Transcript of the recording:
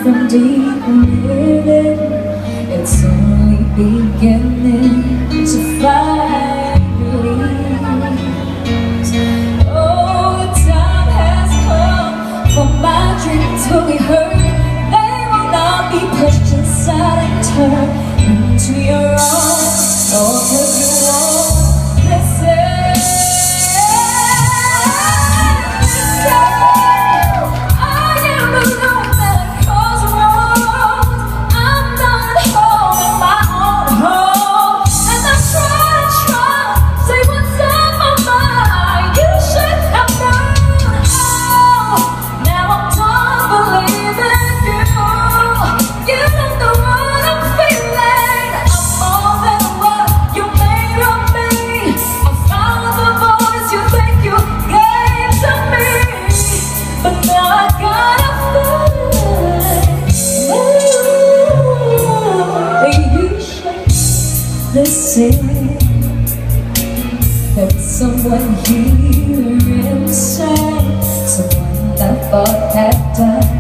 from deep within. It's only beginning to find release. Oh, the time has come for my dreams to be heard. They will not be pushed aside and turned into your own. Oh, 'cause you won't listen. Listen, there's someone here inside, someone that thought had died.